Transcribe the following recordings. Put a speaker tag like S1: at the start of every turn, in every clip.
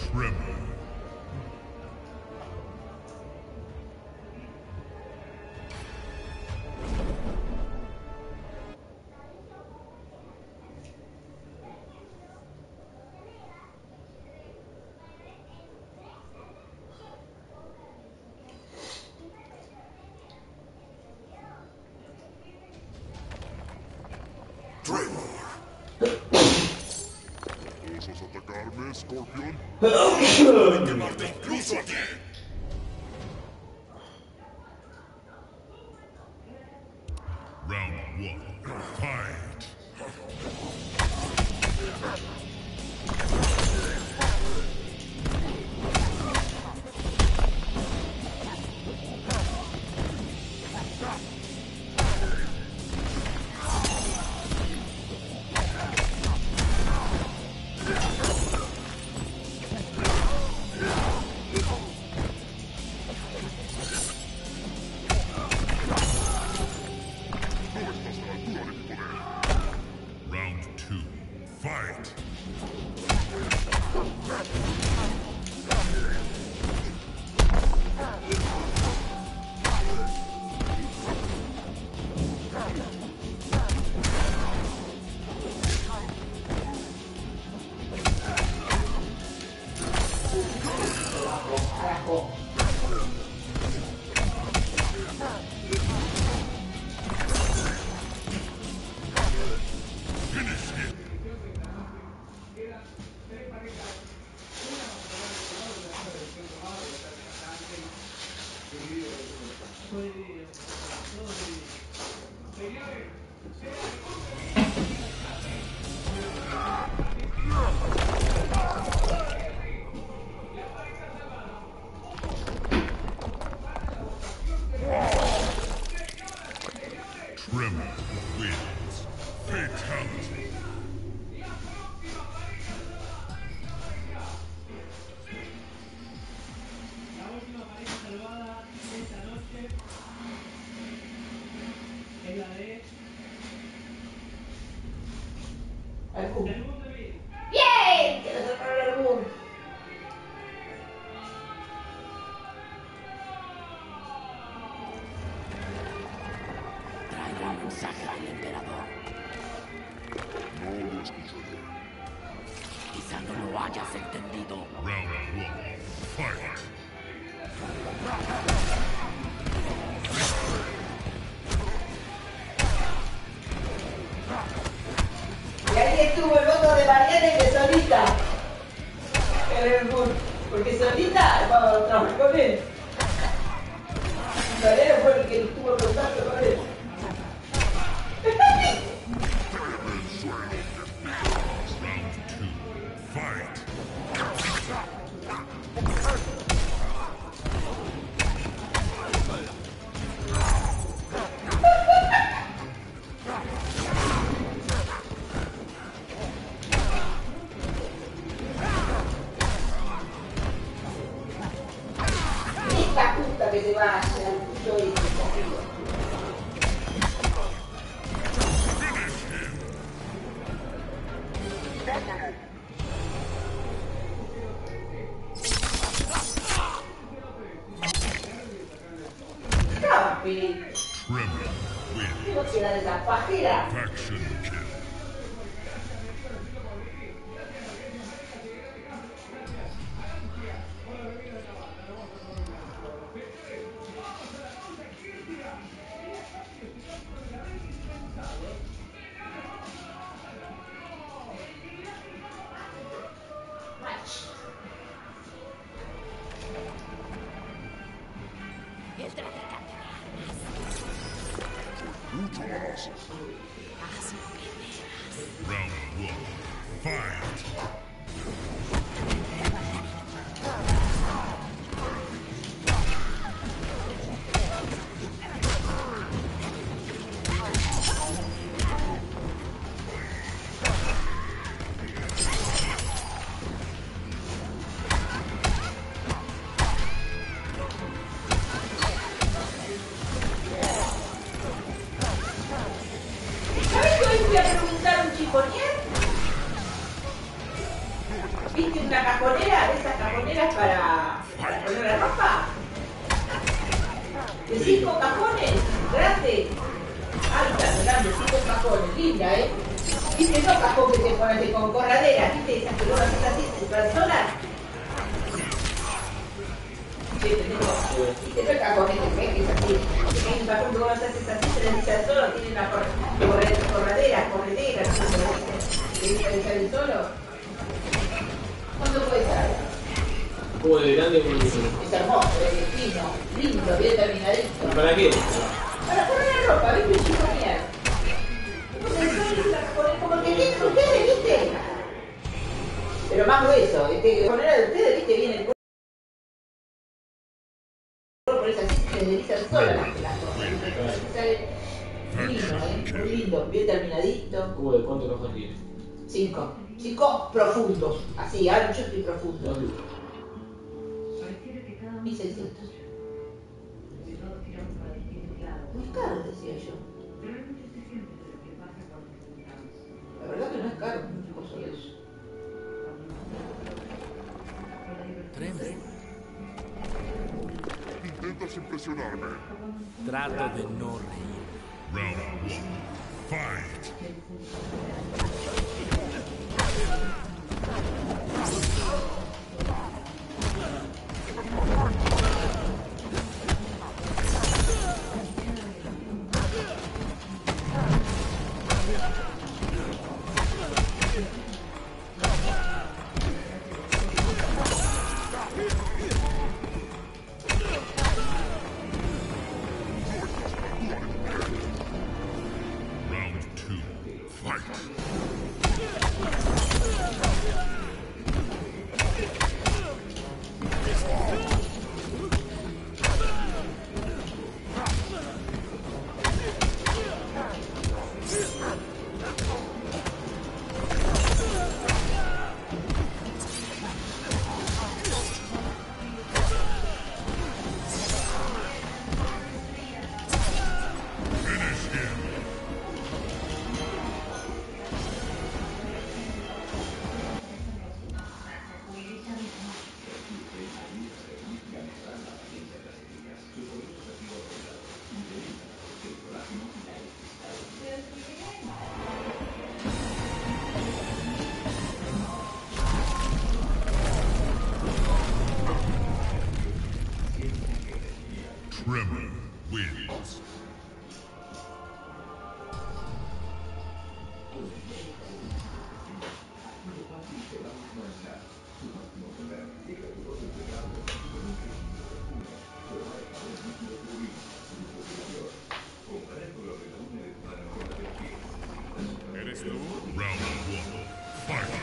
S1: Tremor. ¿Osas atacarme, Scorpion?
S2: ¡Puedo quemarte incluso a ti!
S1: Round 1. Fight! Round 2. Fight! Finish him! Tremor wins. Fatality.
S3: La última pareja salvada esta noche es la de
S4: Algún.
S3: del mundo de Bill.
S4: ¡Bien! ¡Que lo sacaron algún!
S5: Traiga un mensaje al emperador.
S1: No lo escucharé.
S5: Quizá no lo hayas entendido.
S1: Round 1. Fight!
S4: Y ahí estuvo el voto de Mariana y de Solita. En el bull. Porque Solita vamos a trabajar con él. Mariana fue el que estuvo en contacto con él.
S1: Round 2. Fight!
S4: Esta puta que se vaya al puto este. Campi.
S1: Tremor wins.
S4: ¿Qué no queda de esa pajera?
S1: Faction kill.
S5: El traficante de armas.
S1: Mucho más.
S5: Haz lo que veas.
S1: Round 1. Fight!
S4: ¿Sabes que hoy fui a preguntar un chiponier? 5 cajones, grande. Alta, grande, 5 cajones, linda, ¿eh? ¿Viste? No cajón que te pones con corradera, ¿viste? Esas que vos haces así, transolas. Sí, ¿viste? No el cajón este, que es así. Hay un cajón que vos haces así, se desliza solo, tiene una corredera, no sé cómo dice. ¿Que desliza el solo? ¿Cuánto puede estar?
S2: Como de grande como de
S4: Es hermoso, es fino, lindo, bien terminadito.
S2: ¿Para qué?
S4: Para poner la ropa, ¿viste? Chico, mira. Como que tienen ustedes, ¿viste? Pero más grueso, poner a de ustedes, ¿viste? Viene el cuerpo, por eso así se deslizan solas las cosas. Sale lindo, muy lindo, bien terminadito.
S2: ¿Cómo de cuánto cajas tiene?
S4: 5. 5 profundos, así, anchos y profundos. 1600. Muy caro, decía yo. La verdad que no es caro, muchas cosas de eso.
S5: Tremendo.
S1: Intentas impresionarme.
S5: Trato de no reír.
S1: Round 1. Fight. Round 2. Fight. Finish him. Tremor wins. Round 1. Fight.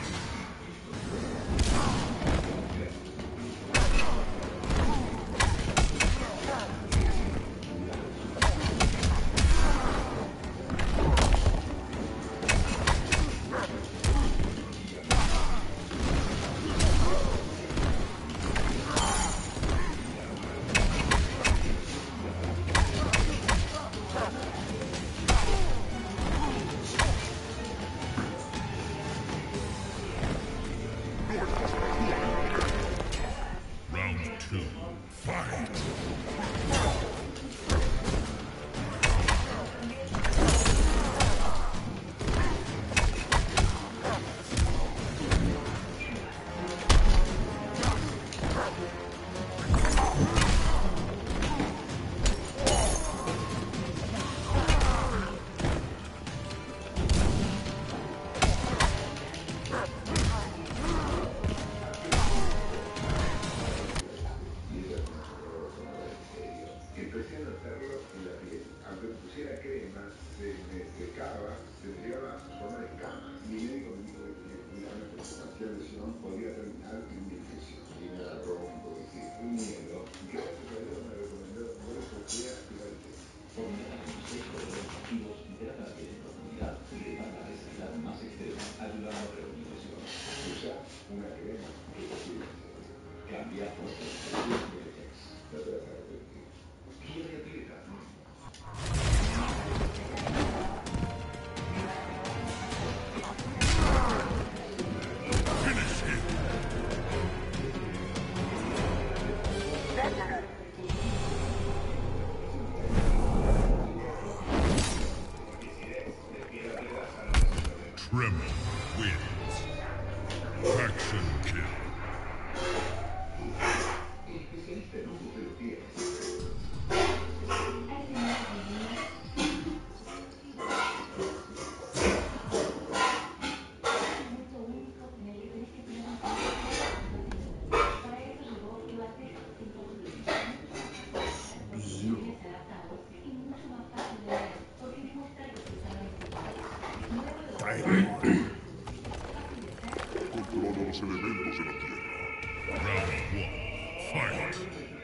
S1: Round 2. Fight.
S6: Empecé a notarlo en la piel. Aunque me pusiera crema, se me secaba, se me llegaba a formar escamas. Mi médico me dijo que cualquier lesión podría terminar en una infección. Y me agarró un poco de miedo. Y gracias a Dios me recomendó por eso que activarte. Formula en seco de los activos, hidrata la piel en profundidad y te manda a esa edad más extrema, ayudando a prevenir lesiones. Usa una crema que te cuida. Cambia por Teletex. No te vas a arrepentir. Quiere atleta.
S1: Controlo los elementos de la tierra. Round 1. Fight.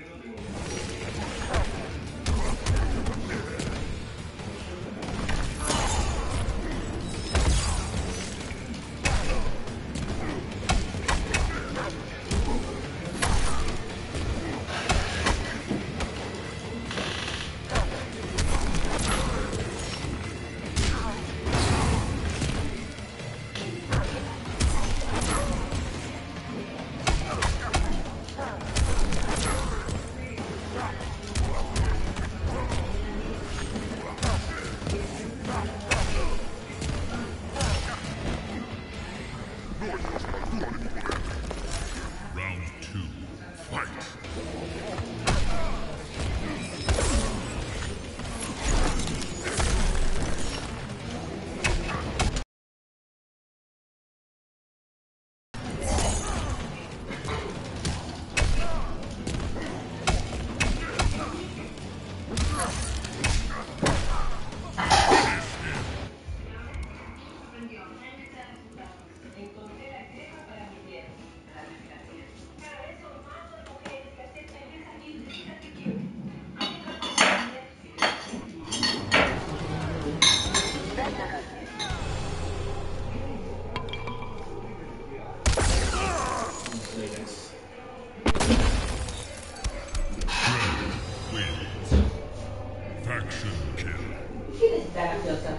S4: ¿Quién es esta graciosa?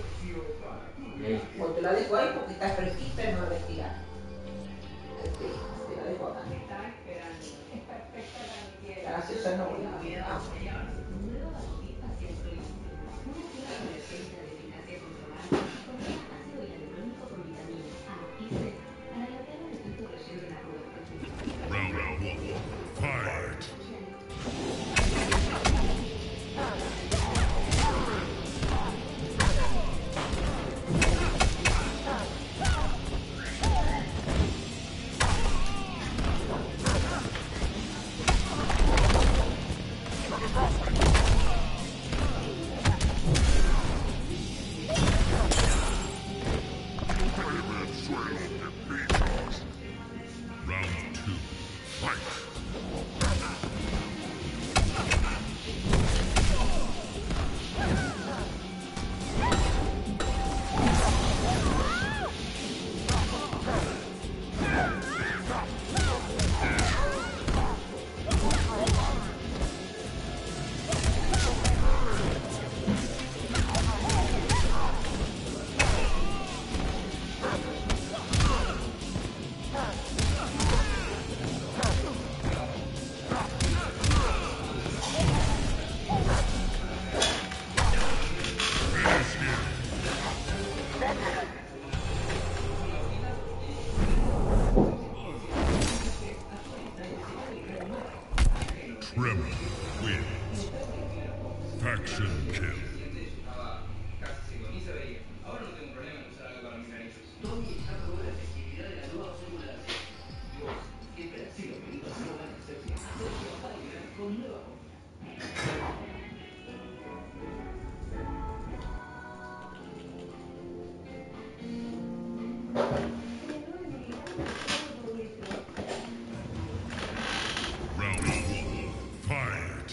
S4: O te la dejo ahí porque está fresquita y no la respirar. Te la dejo acá. La graciosa no, la
S1: Round 1. Fight. Round 2. Fight. Tremor wins. Faction kill. Round 1. Fight.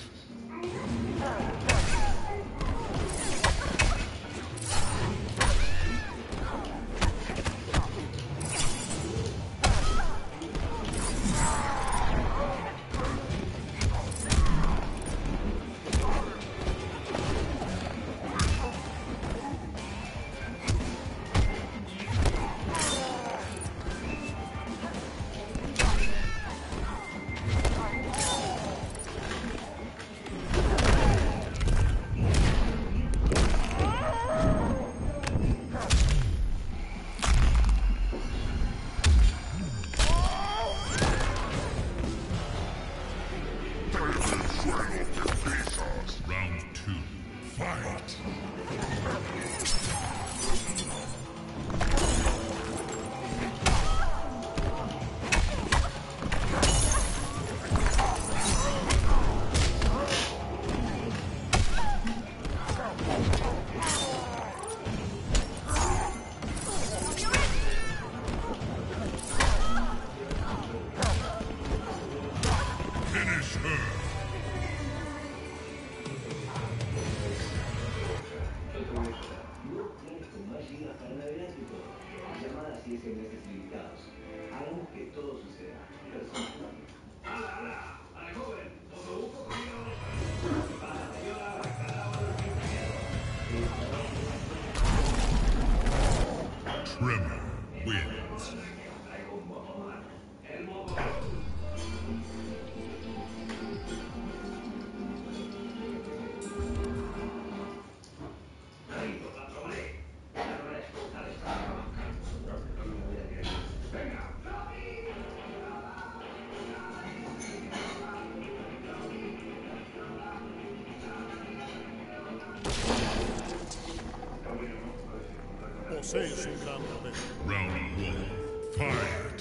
S5: José es un gran modelo.
S1: Round one. Fight.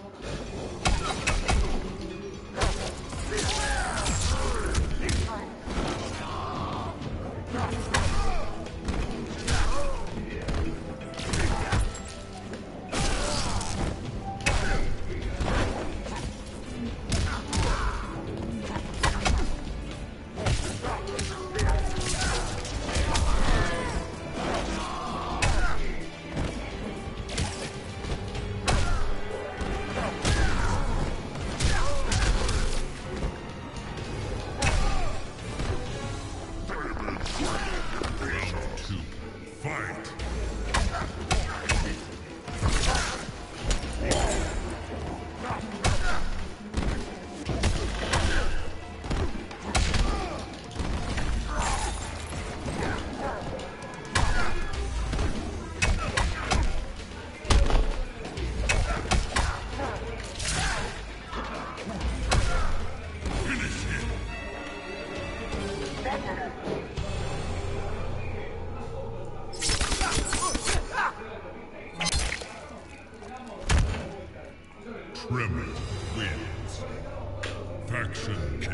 S1: Tremor wins. Faction kill.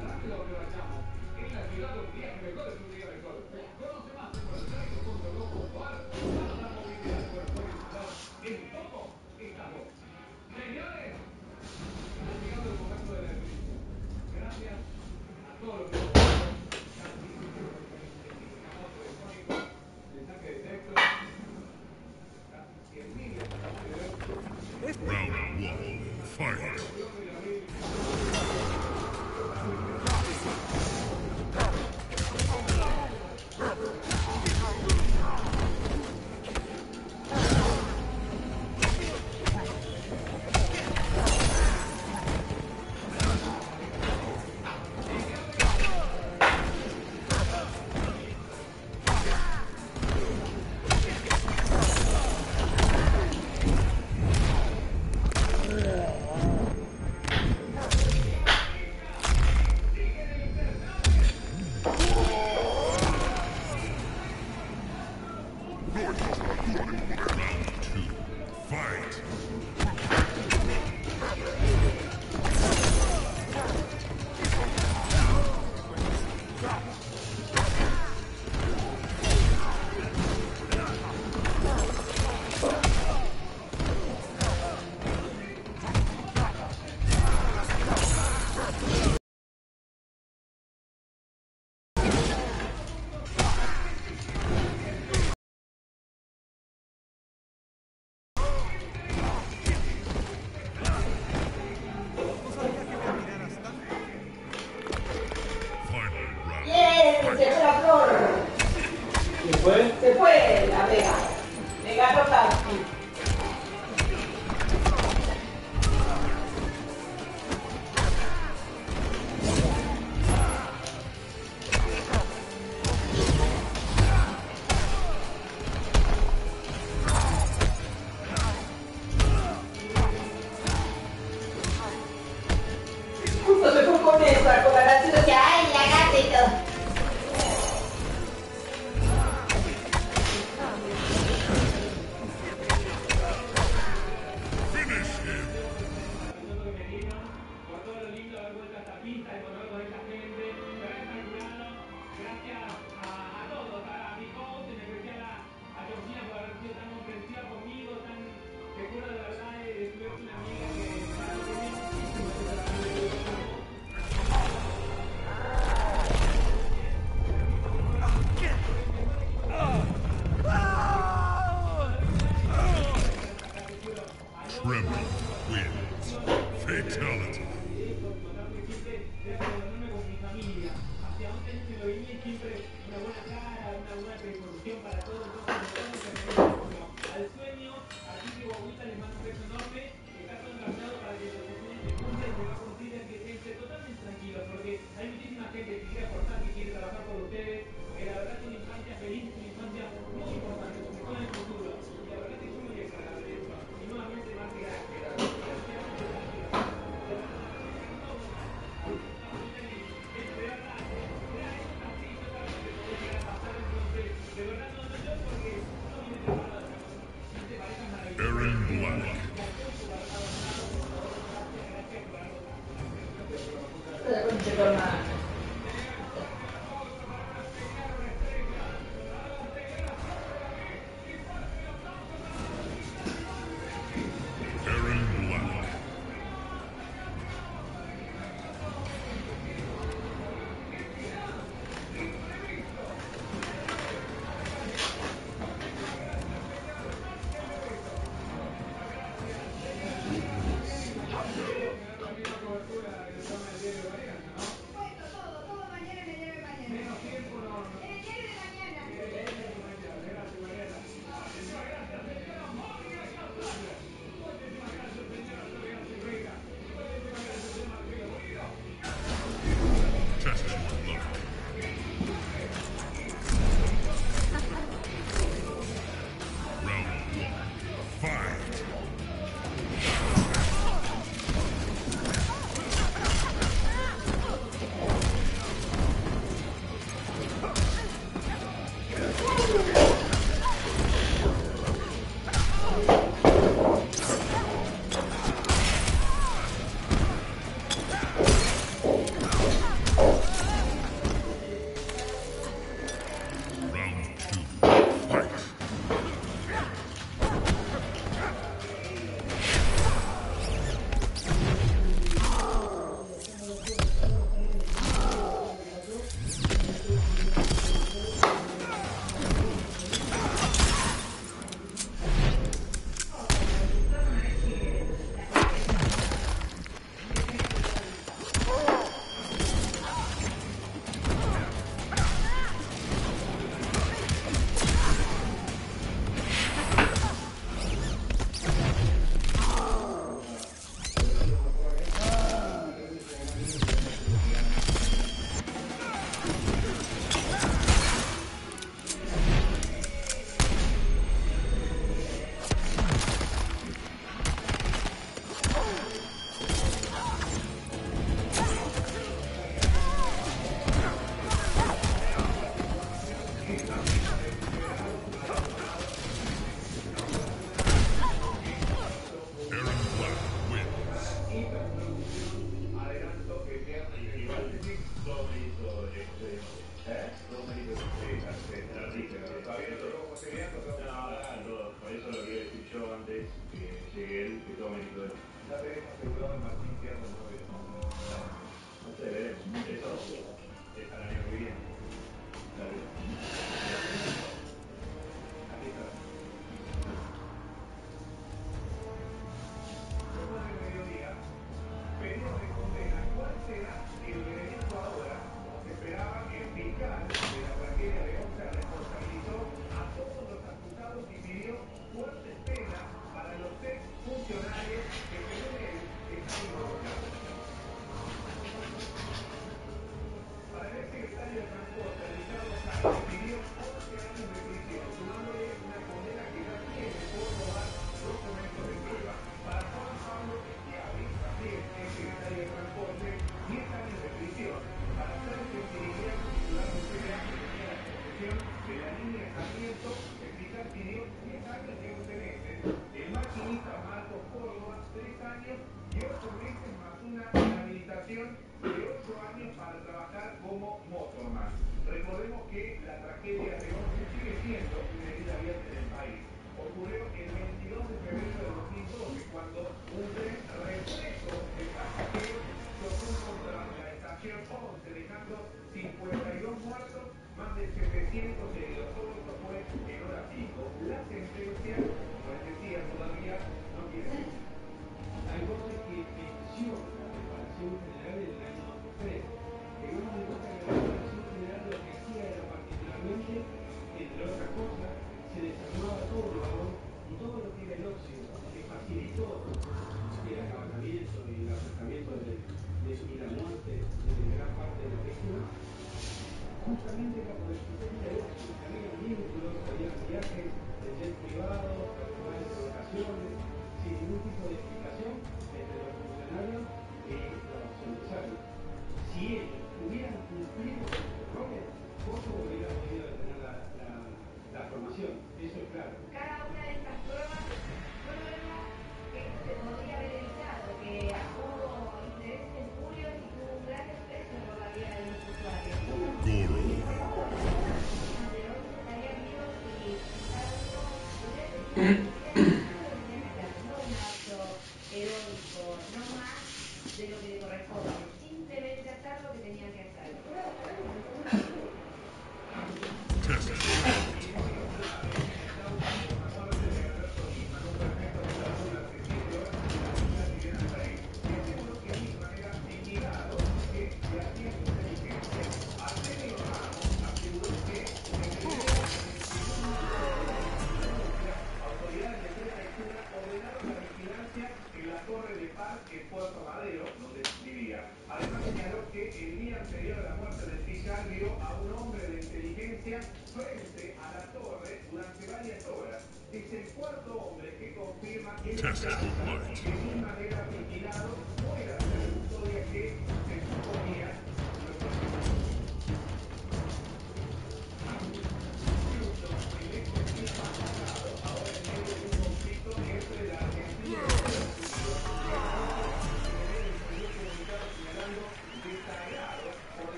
S1: Round one. Fight. Round two. Fight. Final round.
S4: ¡Bien! Se fue la flor.
S2: ¿Quién fue?
S4: Se fue la Vega. Me ganó Tarki. Justo se fue con esa, con la canción que ¡ay, la gata y todo!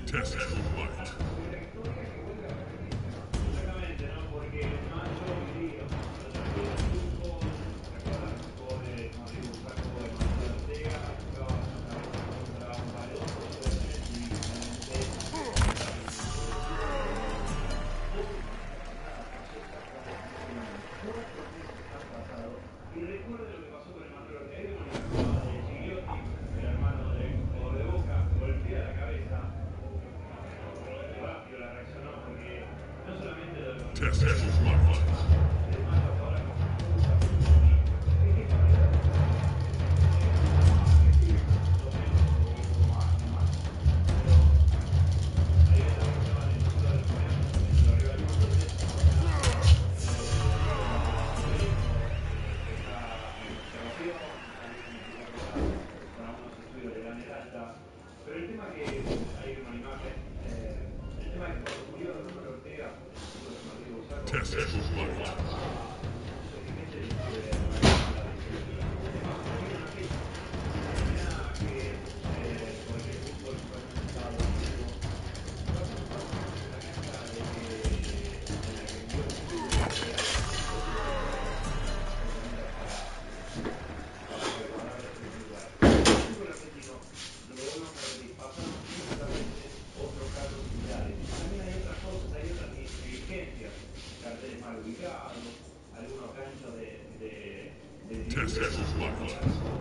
S1: Test your might.
S2: Exactamente, ¿no? Porque Macho vivía los trucos, recuerdan el juego de Madrid Bucaco de Manuel Ortega, jugaba contra un balón, y recuerde lo que pasó con Manuel Ortega, con el de Gigliotti, el hermano del jugador de Boca, golpea la cabeza. Rápido la reaccionó porque no solamente lo
S1: Test your might.
S2: Pero el tema que hay una imagen, el tema es que cuando murió Manuel Ortega,
S1: Test your might.
S2: Carteles mal ubicados, algunos ganchos de
S1: Test your might.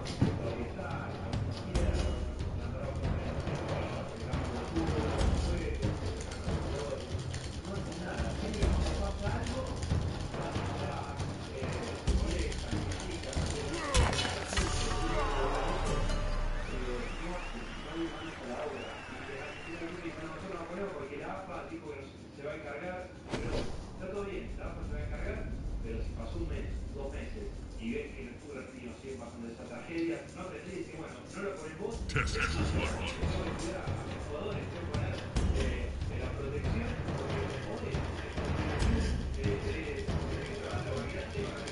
S2: porque la AFA dijo que se va a encargar, pero está todo bien, la AFA se va a encargar, pero si pasó un mes, 2 meses, y ves que en el fútbol argentino sigue pasando esa tragedia, no aprendés y decís, bueno, no lo pones vos,
S1: Test your might.
S2: tengo que cuidar a mis jugadores, tengo que poner la protección, porque los jugadores, la humanidad tenga que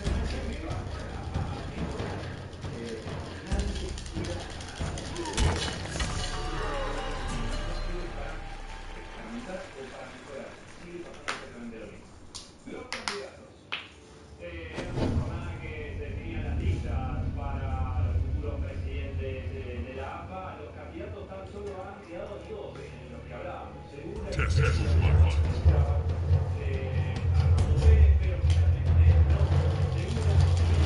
S2: o para mejorar. Sigue pasando exactamente lo mismo. Los candidatos. Una jornada que definían las listas para los futuros presidentes de la AFA. Los candidatos tan solo han quedado dos en los que hablábamos. Según la
S1: Test your might.
S2: Armando Pérez, pero finalmente no. Según la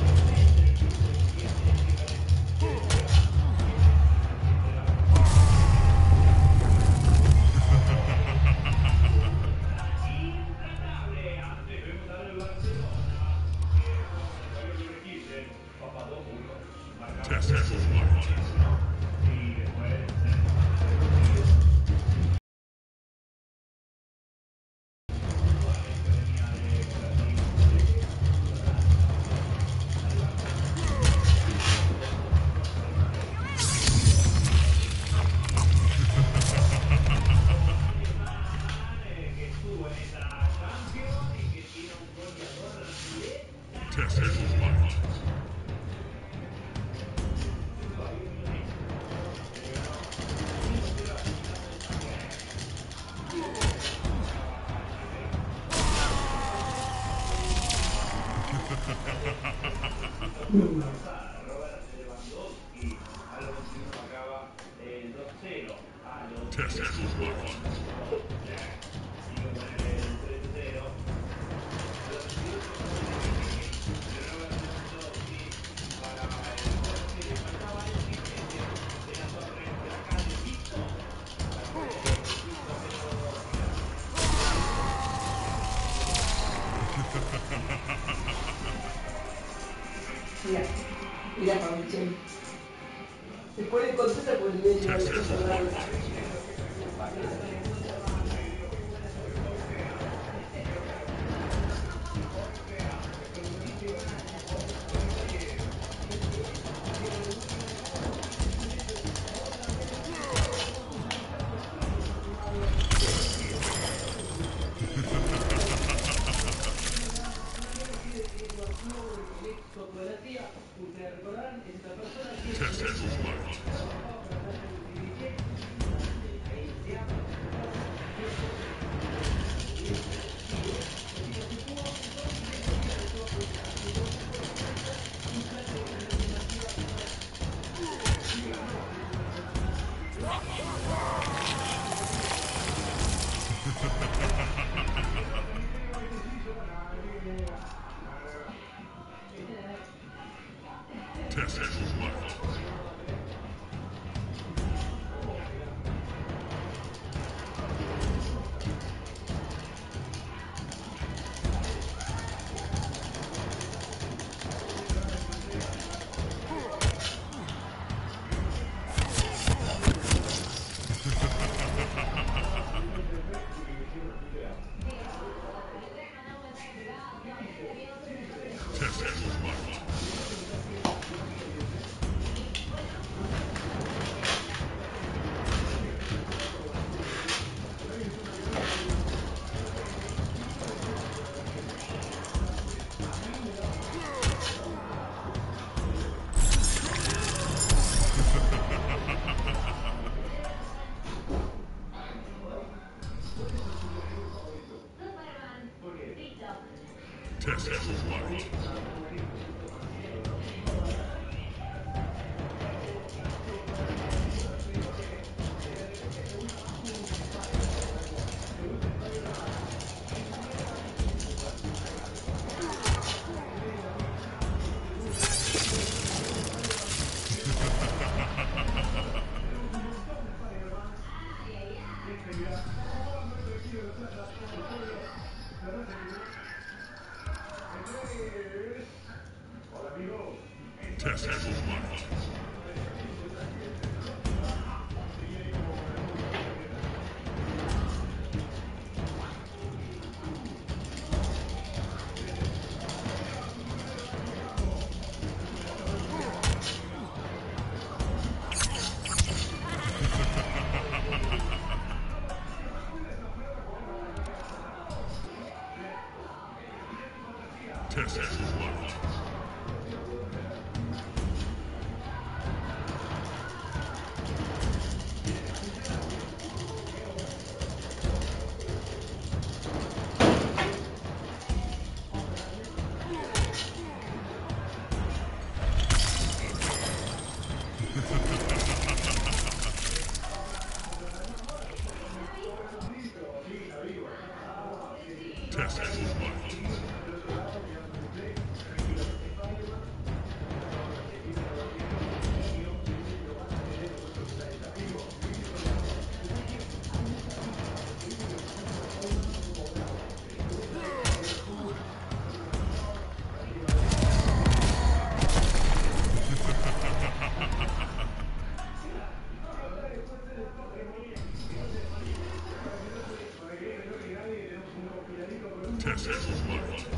S2: intratable. Antes vemos a el Barcelona. Papadopoulos.
S1: Test your might.
S2: Y después que estuvo en esa Champions y que tiene un goleador
S1: Test your might.
S2: Robert Lewandowski, a los 21 acaba el 2-0, a los
S1: Test your might.
S2: y con el 3-0, a los 22 Robert Lewandowski para el gol que le faltaba el siguiente de la torre de la calle Quito,
S4: Mira, Fabricio. Se pone contenta porque le lleva las cosas raras.
S3: Fotografía, ustedes recordarán, esta persona
S1: Test your might.
S3: que
S1: Test flight. Test flight. Test flight. Test flight. Test flight.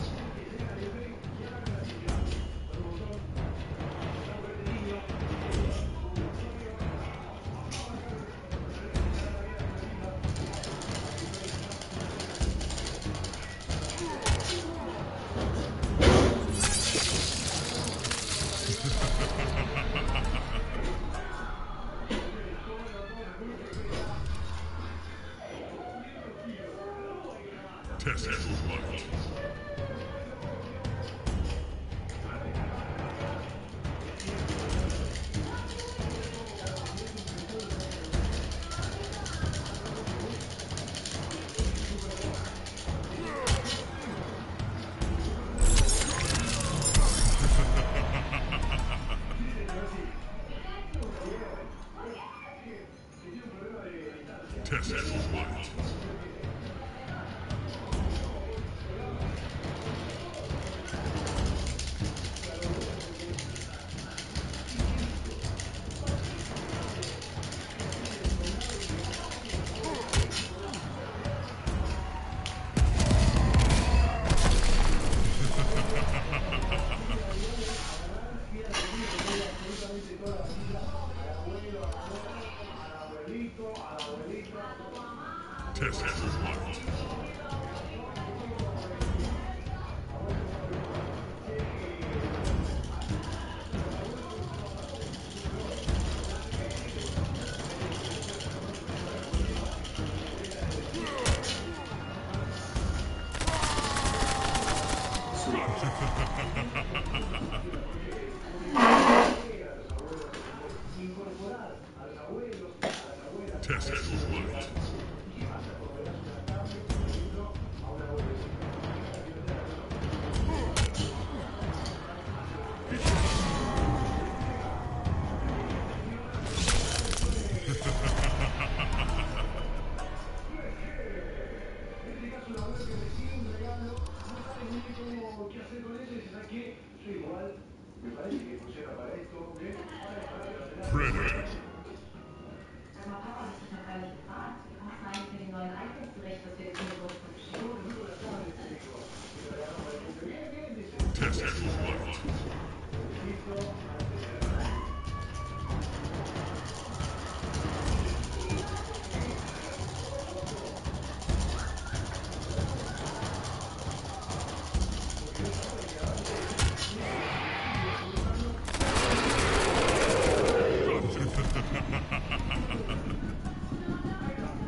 S1: Test flight. Test flight. Test flight. Test flight. Predator. Test flight.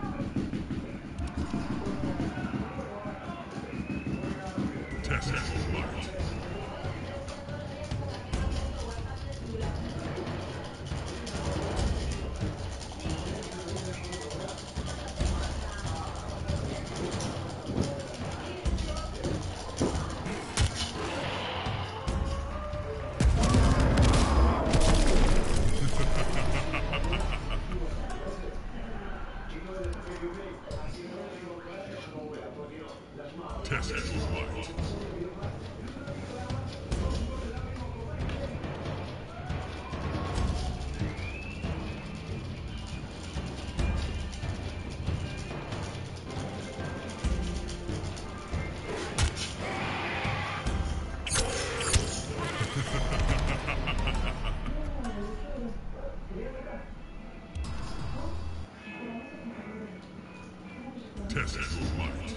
S1: Test flight. Test your might. Test your might.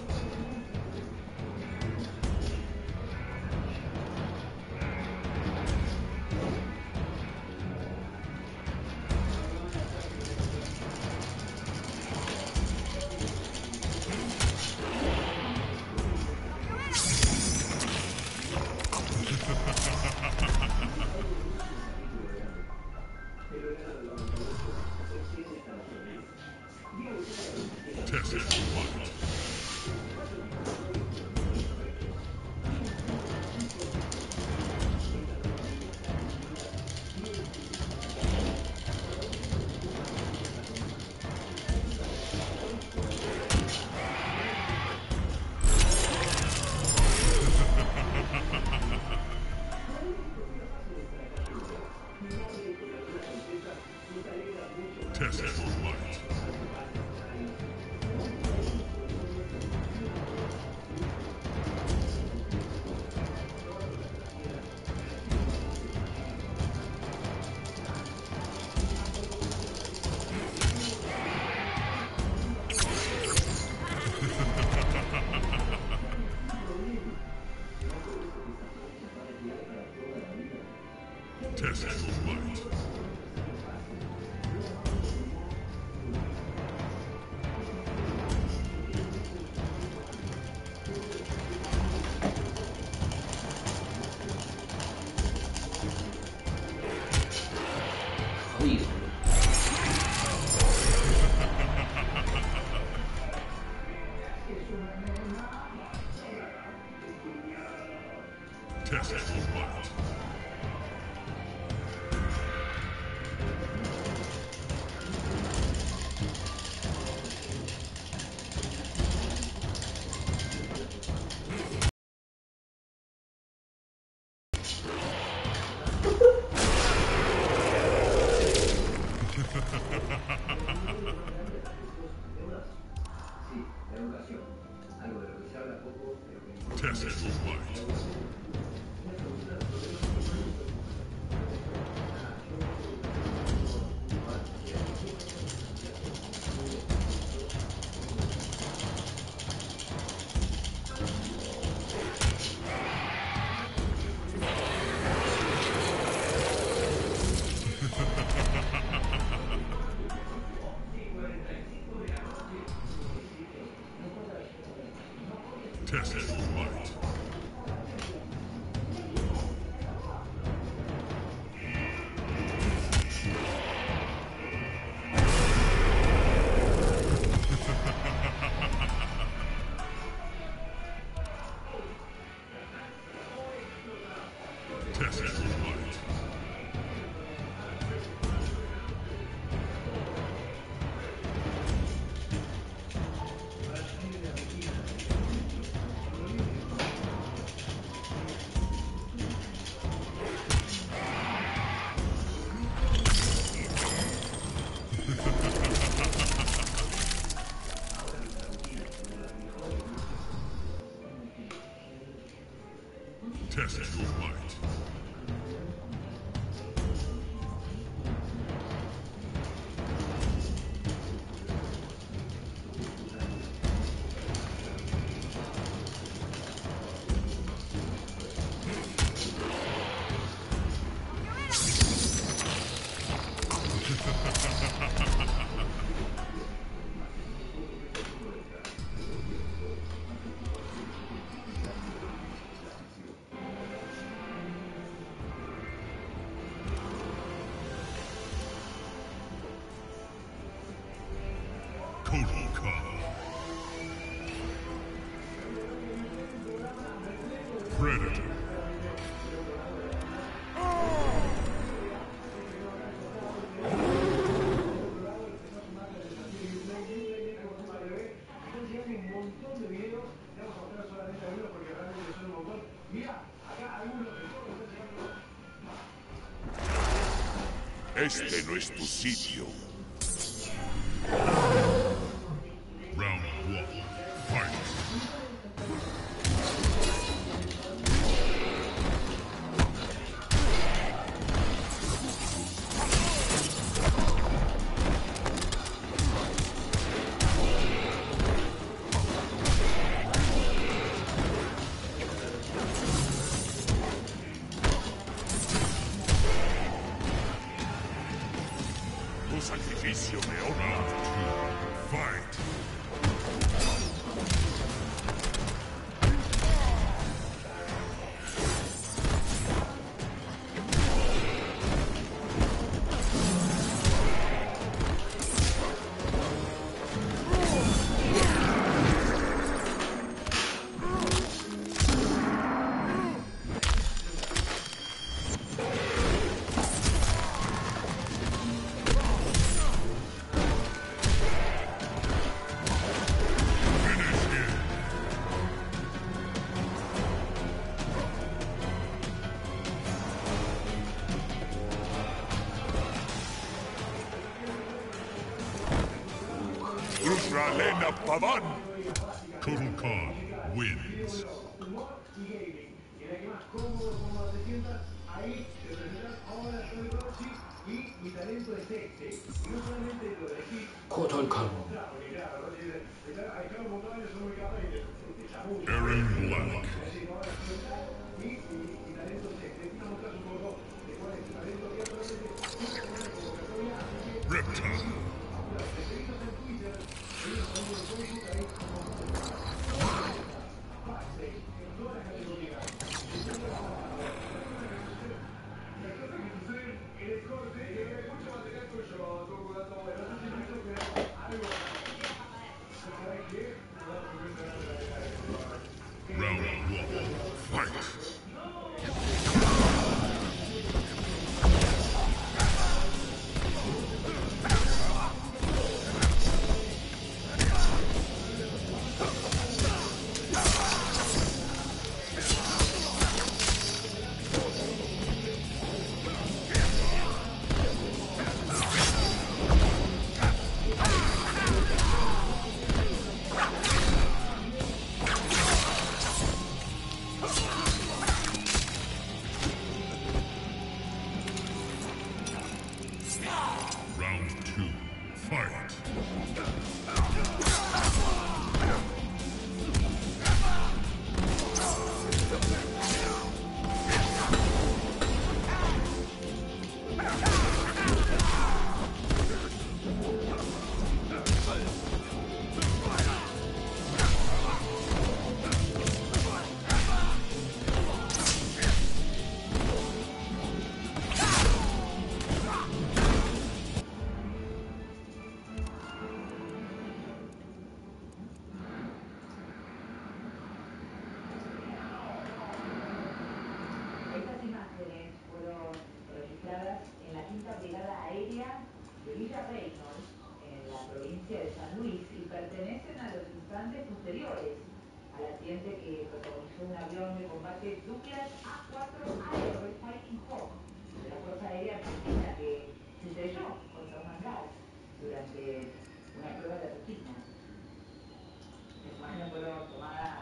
S1: Test your might. Test your might. Test your might.
S7: Jodido.
S1: Test your might. Test your might. Test your might. Test your might. Test your might. Este no es tu sitio. Round 1. Fight. Tu sacrificio me honra. Fight. Lena Pavan. Total Khan wins.
S5: Kotal Khan.
S1: Aaron Black. Reptile. Round 1. Fight. Round 2. Fight.
S7: Estas imágenes fueron registradas en la Quinta Brigada Aérea de Villa Reynolds, en la provincia de San Luis, y pertenecen a los instantes posteriores al accidente que protagonizó un avión de combate Douglas A4 Aero Fighting Hawk de la Fuerza Aérea Argentina, que se estrelló contra un hangar durante una prueba de rutina. Las imágenes fueron tomadas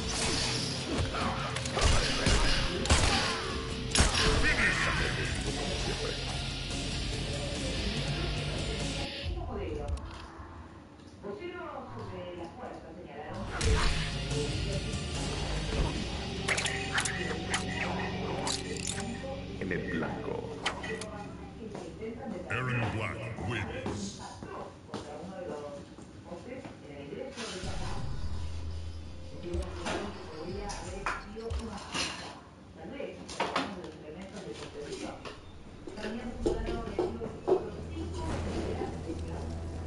S7: modelo. Voceros sobre la fuerza señalaron
S8: En el blanco.
S1: Aaron Black wins.
S7: contra uno de los postes en el ingreso de Qatar. Podría haber existido una falta, tal vez, por los elementos de protección. También se pueden objetivos otros 5 integrantes de la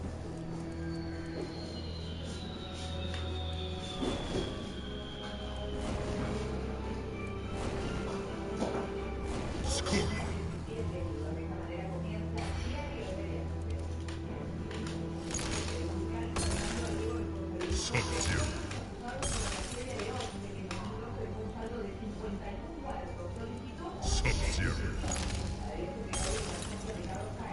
S1: Scorpion. Sub-Zero. Sub-Zero.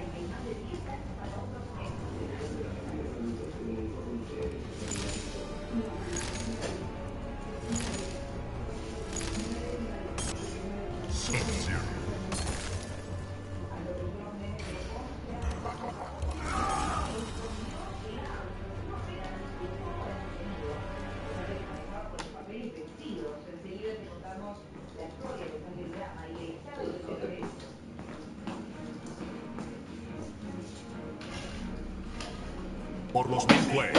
S1: por los Midway.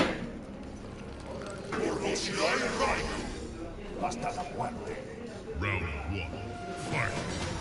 S1: Por los Shirai Raikou. Hasta la muerte. Round 1. Fight.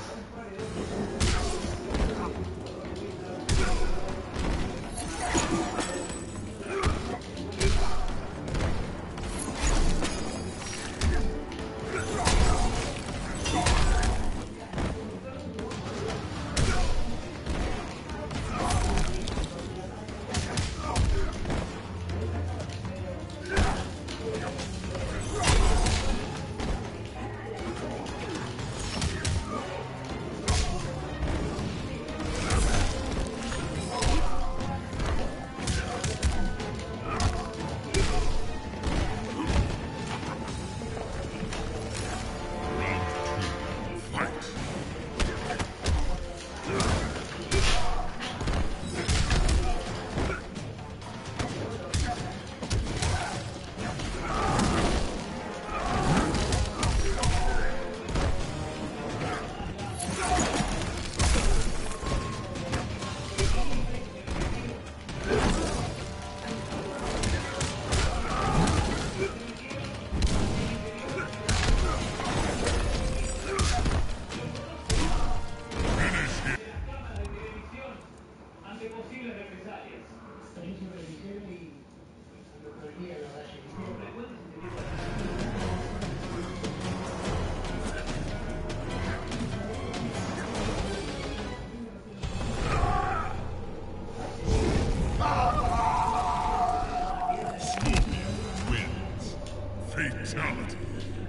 S1: Fatality.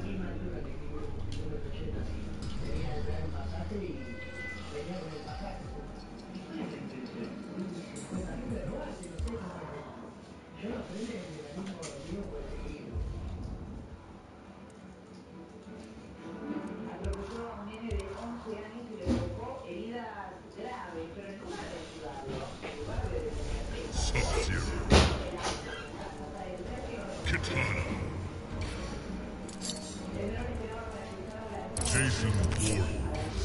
S7: Atropelló a un nene de 11 años y le provocó heridas graves, pero en lugar de ayudarlo, en lugar de detenerse,
S1: Sub-Zero. Kitana. Jason Voorhees.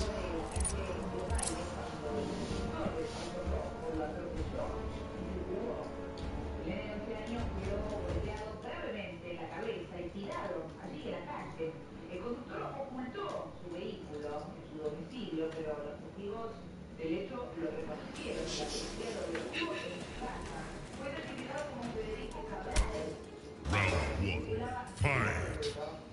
S7: El nene de 11 años quedó golpeado gravemente en la cabeza y tirado allí en la calle. El conductor ocultó su vehículo en su domicilio, pero los testigos del hecho lo reconocieron y la policía lo detuvo en su casa. Fue identificado como Federico Cabral.
S1: Round 1. Fight.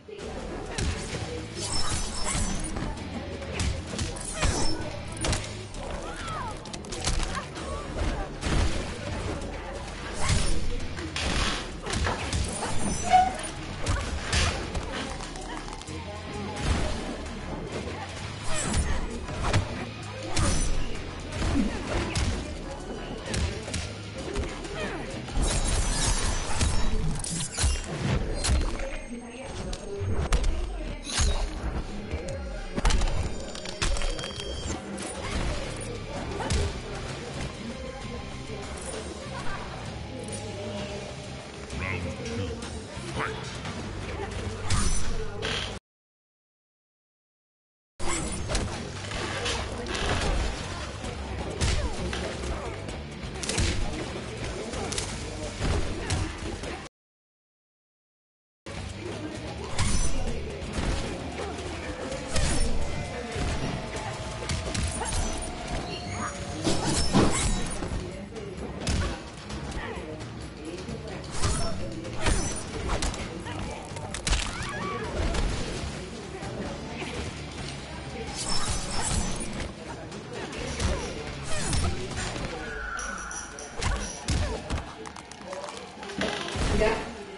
S4: Mira.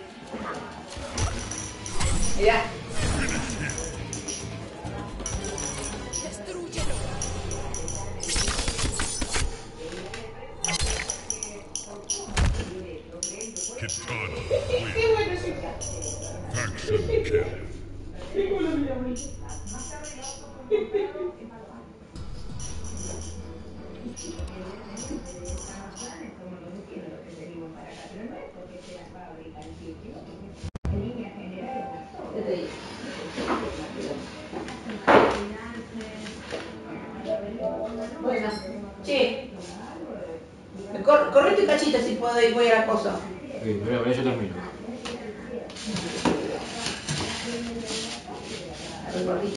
S4: Mira.
S8: ¡Destrúyelo!
S1: Kitana
S4: Qué
S1: wins.
S4: bueno ese gato.
S1: Faction kill.
S4: Qué bueno, mira, mira. Ya te digo. Bueno, che, me corro. Correte un cachito si puedo y voy a la cosa.
S5: Sí, pero yo termino.
S4: A ver, gordito.